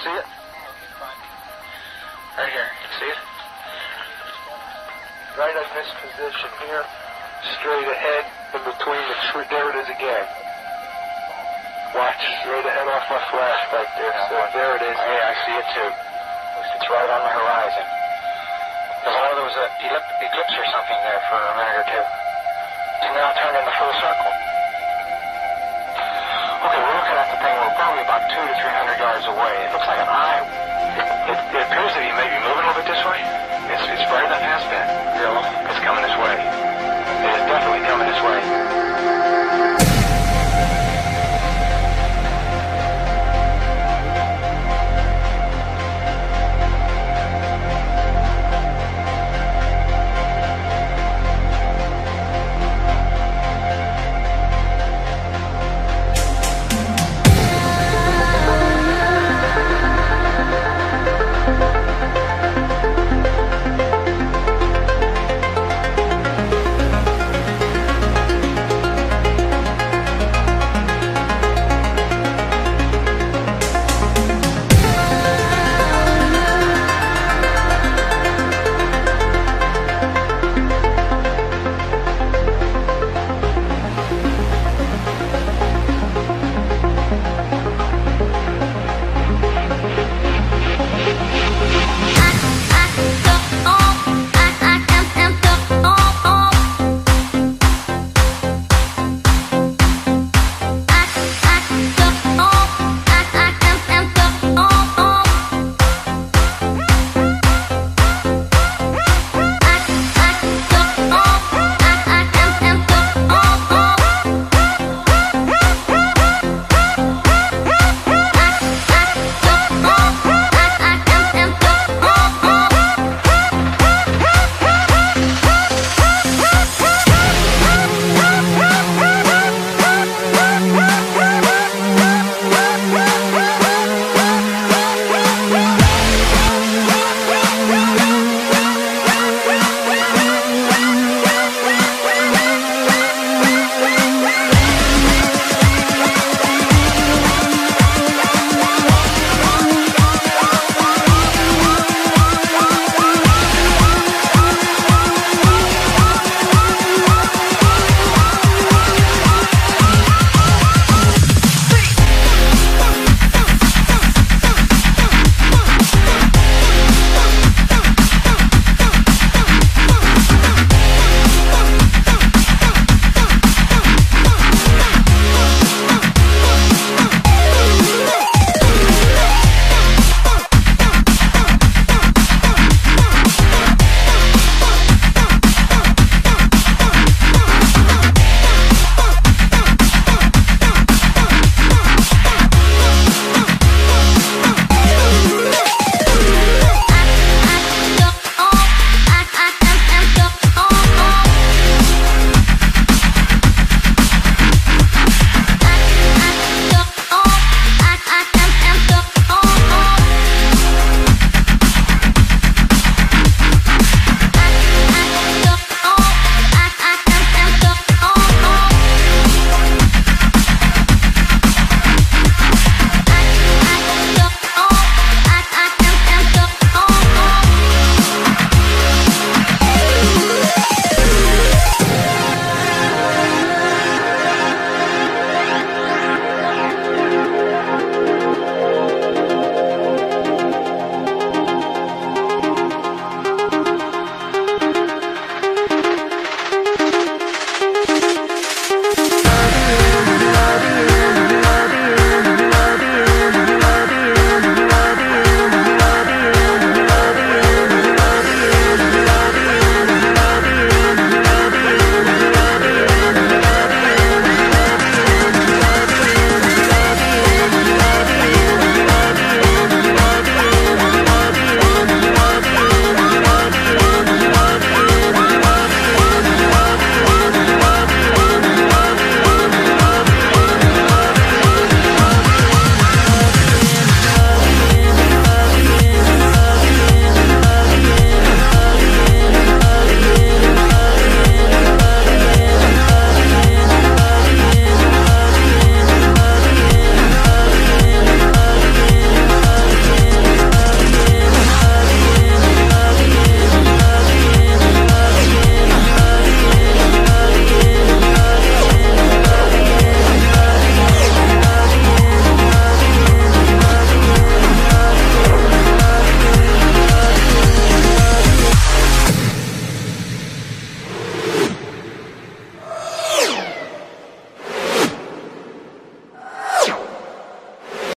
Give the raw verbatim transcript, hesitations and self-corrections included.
see it? Right here. You see it? Right in this position here, straight ahead, in between the tree. There it is again. Watch, straight ahead off my flash right there. So there it is. Hey, I see it too. It's right on the horizon. Because I know there was an eclipse or something there for a minute or two. It's now turned into full circle. Okay, we're looking at the thing. We're probably about two to three hundred yards away. It looks like an eye. It, it appears to be maybe moving a little bit this way. It's, it's bright enough has been. Really? It's coming this way. It is definitely coming this way.